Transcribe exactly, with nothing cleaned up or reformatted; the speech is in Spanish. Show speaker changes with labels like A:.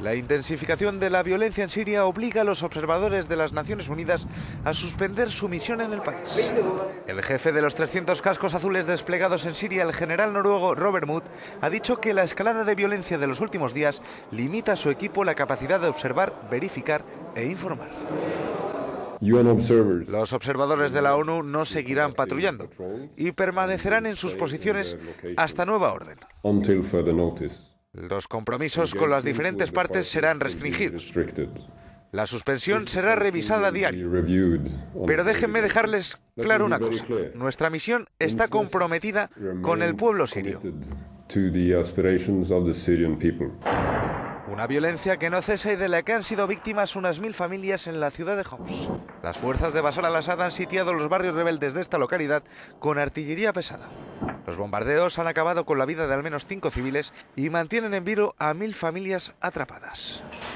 A: La intensificación de la violencia en Siria obliga a los observadores de las Naciones Unidas a suspender su misión en el país. El jefe de los trescientos cascos azules desplegados en Siria, el general noruego Robert Mood, ha dicho que la escalada de violencia de los últimos días limita a su equipo la capacidad de observar, verificar e informar. Los observadores de la ONU no seguirán patrullando y permanecerán en sus posiciones hasta nueva orden. Los compromisos con las diferentes partes serán restringidos. La suspensión será revisada a diario. Pero déjenme dejarles claro una cosa. Nuestra misión está comprometida con el pueblo sirio. Una violencia que no cesa y de la que han sido víctimas unas mil familias en la ciudad de Homs. Las fuerzas de Bashar al-Assad han sitiado los barrios rebeldes de esta localidad con artillería pesada. Los bombardeos han acabado con la vida de al menos cinco civiles y mantienen en vilo a mil familias atrapadas.